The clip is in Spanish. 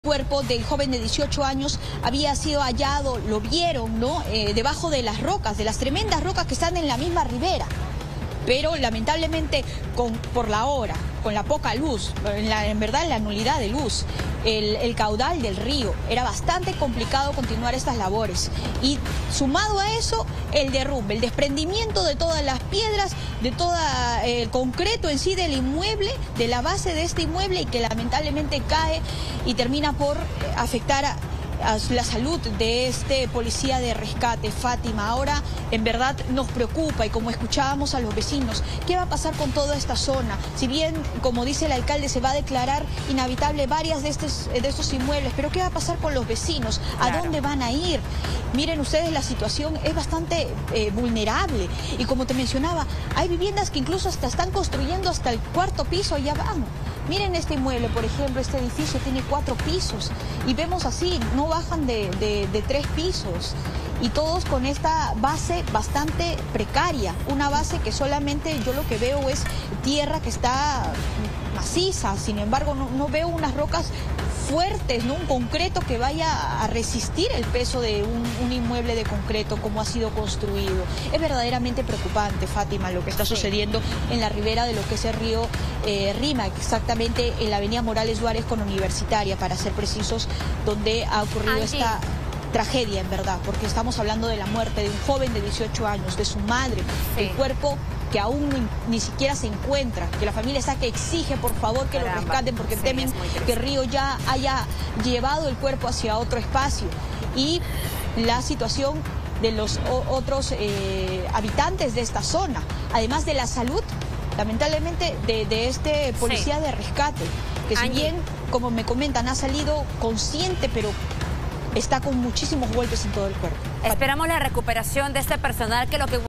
Cuerpo del joven de 18 años había sido hallado, lo vieron, ¿no? Debajo de las rocas, de las tremendas rocas que están en la misma ribera. Pero lamentablemente por la hora, con la poca luz, en verdad la nulidad de luz, el caudal del río, era bastante complicado continuar estas labores. Y sumado a eso, el derrumbe, el desprendimiento de todas las piedras, de todo el concreto en sí del inmueble, de la base de este inmueble, y que lamentablemente cae y termina por afectar a la salud de este policía de rescate, Fátima. Ahora en verdad nos preocupa, y como escuchábamos a los vecinos, ¿qué va a pasar con toda esta zona? Si bien, como dice el alcalde, se va a declarar inhabitable varias de estos inmuebles, pero ¿qué va a pasar con los vecinos? ¿A dónde van a ir? Miren ustedes, la situación es bastante vulnerable, y como te mencionaba, hay viviendas que incluso hasta están construyendo hasta el 4.º piso, allá van. Miren este inmueble, por ejemplo, este edificio tiene 4 pisos, y vemos así, no bajan de 3 pisos, y todos con esta base bastante precaria, una base que solamente yo lo que veo es tierra que está maciza. Sin embargo no veo unas rocas fuertes, ¿no? Un concreto que vaya a resistir el peso de un inmueble de concreto como ha sido construido. Es verdaderamente preocupante, Fátima, lo que está sucediendo en la ribera de lo que es el río Rímac, exactamente en la avenida Morales Duárez con Universitaria, para ser precisos, donde ha ocurrido esta tragedia, en verdad, porque estamos hablando de la muerte de un joven de 18 años, de su madre, el cuerpo que aún ni siquiera se encuentra, que la familia está que exige por favor que lo rescaten, porque temen que el río ya haya llevado el cuerpo hacia otro espacio. Y la situación de los otros habitantes de esta zona, además de la salud, lamentablemente, de este policía de rescate, que si bien, como me comentan, ha salido consciente, pero está con muchísimos golpes en todo el cuerpo. Esperamos la recuperación de este personal, que lo que